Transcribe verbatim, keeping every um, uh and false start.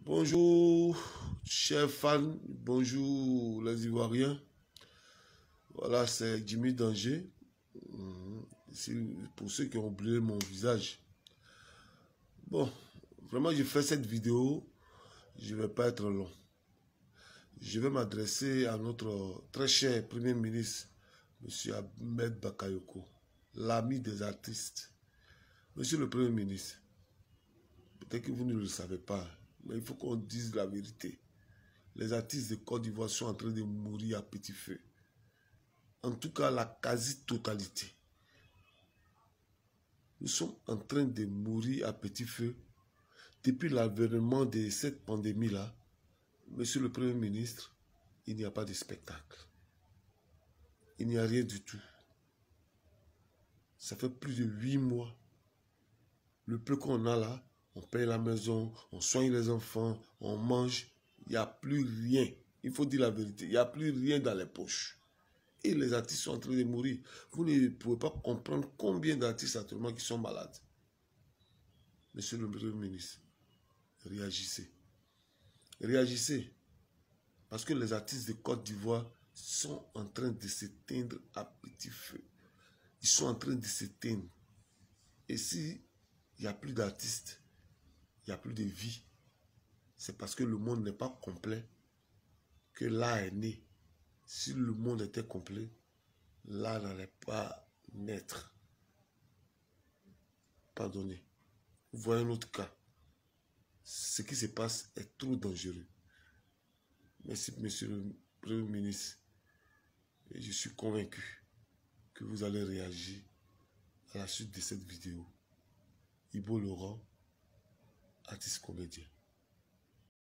Bonjour, chers fans, bonjour les Ivoiriens. Voilà, c'est Jimmy Danger. Pour ceux qui ont oublié mon visage. Bon, vraiment, je fais cette vidéo. Je ne vais pas être long. Je vais m'adresser à notre très cher Premier ministre, M. Ahmed Bakayoko, l'ami des artistes. Monsieur le Premier ministre, peut-être que vous ne le savez pas, mais il faut qu'on dise la vérité. Les artistes de Côte d'Ivoire sont en train de mourir à petit feu. En tout cas, la quasi-totalité. Nous sommes en train de mourir à petit feu. Depuis l'avènement de cette pandémie-là, Monsieur le Premier ministre, il n'y a pas de spectacle. Il n'y a rien du tout. Ça fait plus de huit mois. Le peu qu'on a là, on paye la maison, on soigne les enfants, on mange. Il n'y a plus rien. Il faut dire la vérité. Il n'y a plus rien dans les poches. Et les artistes sont en train de mourir. Vous ne pouvez pas comprendre combien d'artistes actuellement qui sont malades. Monsieur le Premier ministre, réagissez. Réagissez. Parce que les artistes de Côte d'Ivoire sont en train de s'éteindre à petit feu. Ils sont en train de s'éteindre. Et si il n'y a plus d'artistes, il n'y a plus de vie, c'est parce que le monde n'est pas complet que l'art est né. Si le monde était complet, l'art n'allait pas naître. Pardonnez. Vous voyez un autre cas. Ce qui se passe est trop dangereux. Merci, monsieur le Premier ministre. Et je suis convaincu que vous allez réagir à la suite de cette vidéo. Ibo Laurent, artiste comédien.